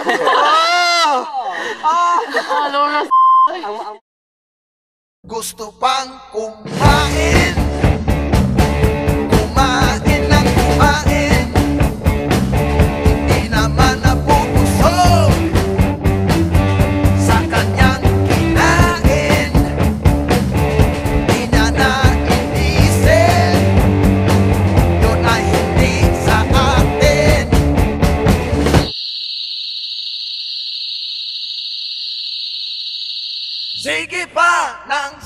Gusto pang kumain, kumain ng kumain, hindi naman nabubusog sa kanyang kinain. Di na nainisip, yun ay hindi sa atin. Sige pa ng